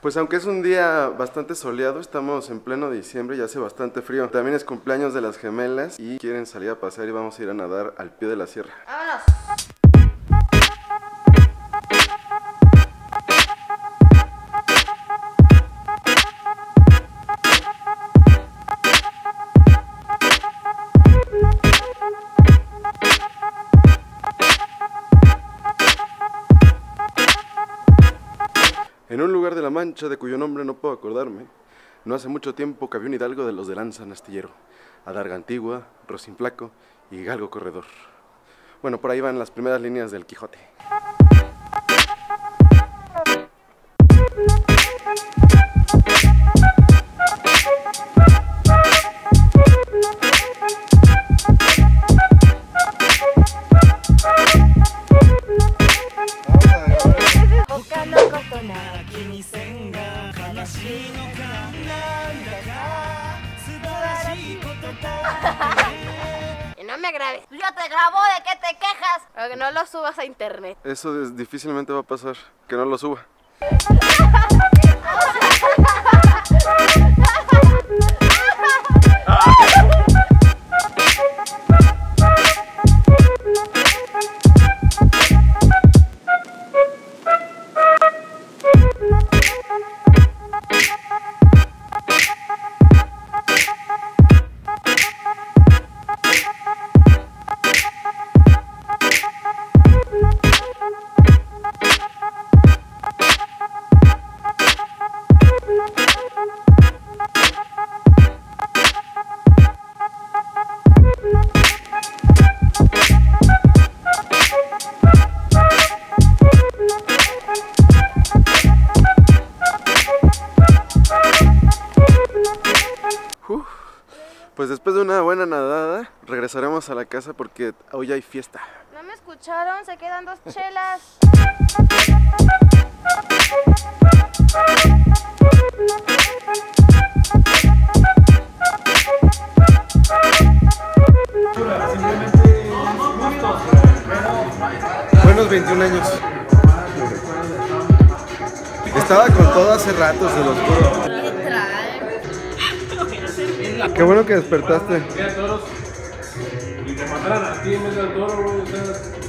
Pues aunque es un día bastante soleado, estamos en pleno diciembre y hace bastante frío. También es cumpleaños de las gemelas y quieren salir a pasear y vamos a ir a nadar al pie de la sierra. ¡Vámonos! En un lugar de La Mancha de cuyo nombre no puedo acordarme, no hace mucho tiempo que había un hidalgo de los de lanza en astillero, adarga antigua, rocinflaco y galgo corredor. Bueno, por ahí van las primeras líneas del Quijote. Y no me grabes. Yo te grabo, ¿de qué te quejas? Pero que no lo subas a internet. Eso difícilmente va a pasar, que no lo suba. Pues después de una buena nadada, regresaremos a la casa porque hoy hay fiesta. No me escucharon, se quedan 2 chelas. Buenos 21 años. Estaba con todo hace rato, se los juro. Qué bueno que despertaste. Y te mataran a ti en vez del toro, güey.